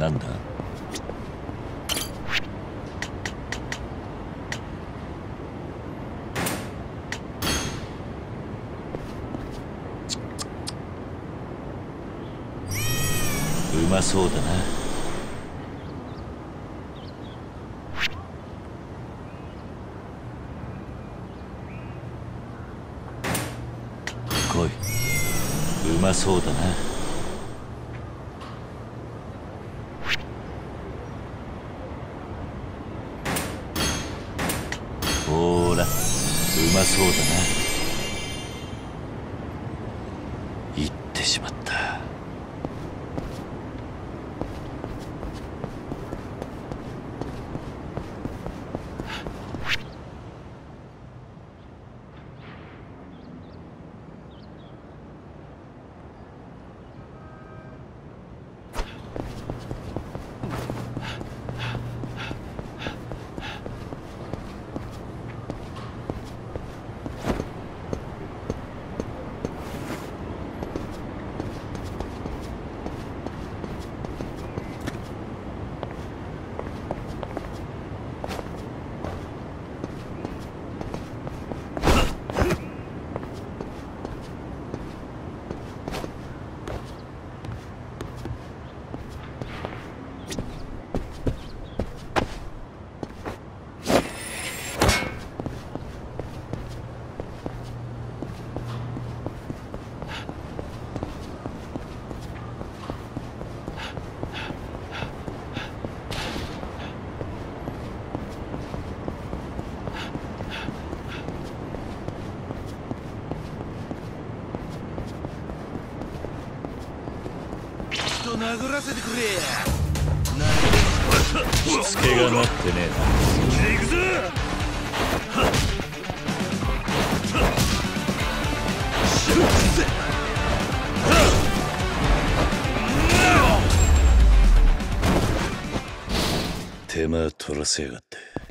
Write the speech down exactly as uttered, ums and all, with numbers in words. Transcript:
なんだ？うまそうだな。来い。うまそうだな。ほーら、うまそうだな。言ってしまった。 殴らせてくれ。 しつけがなってねえな。 行くぞ。 手間取らせやがって。